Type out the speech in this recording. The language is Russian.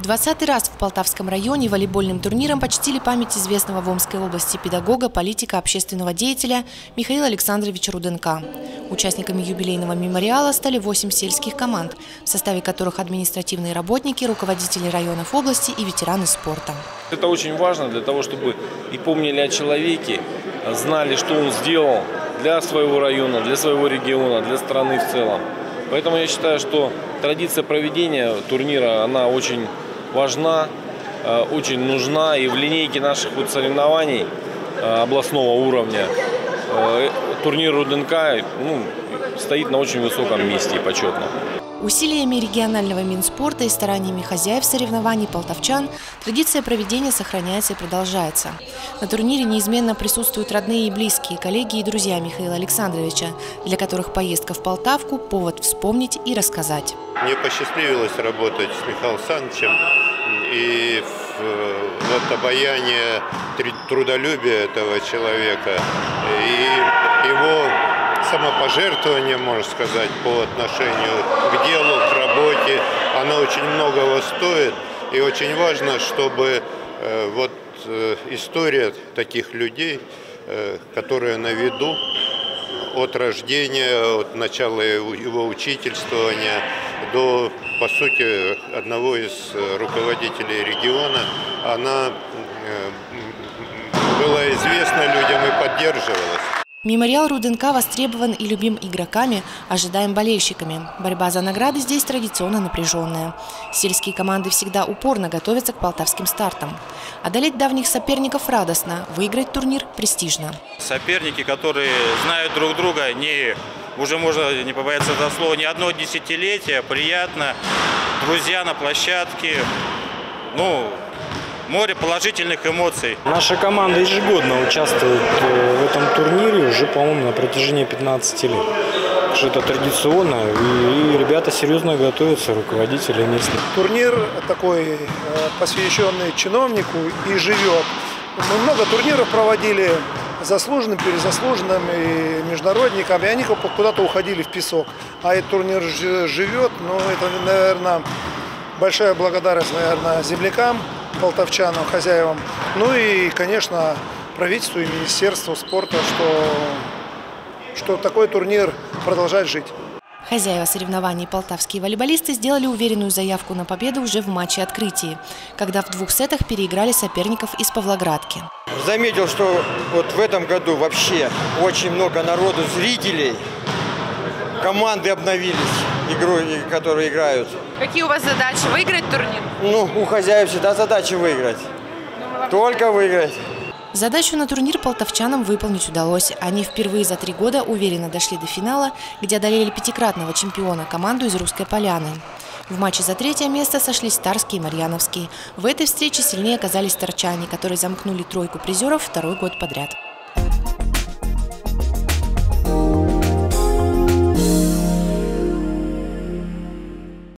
20-й раз в Полтавском районе волейбольным турниром почтили память известного в Омской области педагога, политика, общественного деятеля Михаила Александровича Руденка. Участниками юбилейного мемориала стали 8 сельских команд, в составе которых административные работники, руководители районов области и ветераны спорта. Это очень важно для того, чтобы и помнили о человеке, знали, что он сделал для своего района, для своего региона, для страны в целом. Поэтому я считаю, что традиция проведения турнира, она очень важна, очень нужна. И в линейке наших соревнований областного уровня турнир Руденка стоит на очень высоком месте и почетном. Усилиями регионального Минспорта и стараниями хозяев соревнований полтавчан традиция проведения сохраняется и продолжается. На турнире неизменно присутствуют родные и близкие, коллеги и друзья Михаила Александровича, для которых поездка в Полтавку – повод вспомнить и рассказать. Мне посчастливилось работать с Михаилом Александровичем, и вот обаяние, трудолюбие этого человека и его самопожертвование, можно сказать, по отношению к делу, к работе, оно очень многого стоит. И очень важно, чтобы вот история таких людей, которые на виду от рождения, от начала его учительствования до, по сути, одного из руководителей региона, она была известна людям и поддерживалась. Мемориал Руденка востребован и любим игроками, ожидаем болельщиками. Борьба за награды здесь традиционно напряженная. Сельские команды всегда упорно готовятся к полтавским стартам. Одолеть давних соперников радостно, выиграть турнир престижно. Соперники, которые знают друг друга, уже можно не побояться этого слова, не одно десятилетие, приятно. Друзья на площадке, море положительных эмоций. Наша команда ежегодно участвует в этом турнире уже, по-моему, на протяжении 15 лет. Что это традиционно, и ребята серьезно готовятся, руководители местные. Турнир такой, посвященный чиновнику, и живет. Мы много турниров проводили заслуженным, перезаслуженным и международникам, и они куда-то уходили в песок. А этот турнир живет, это, наверное, большая благодарность, землякам, полтавчанам, хозяевам, и, конечно, правительству и Министерству спорта, что такой турнир продолжает жить. Хозяева соревнований полтавские волейболисты сделали уверенную заявку на победу уже в матче открытия, когда в 2 сетах переиграли соперников из Павлоградки. Заметил, что вот в этом году вообще очень много народу, зрителей, команды обновились, которые играют. Какие у вас задачи? Выиграть турнир? У хозяев всегда задача выиграть. Только выиграть. Задачу на турнир полтавчанам выполнить удалось. Они впервые за 3 года уверенно дошли до финала, где одолели 5-кратного чемпиона команду из Русской Поляны. В матче за 3-е место сошлись Тарский и Марьяновский. В этой встрече сильнее оказались тарчане, которые замкнули тройку призеров 2-й год подряд.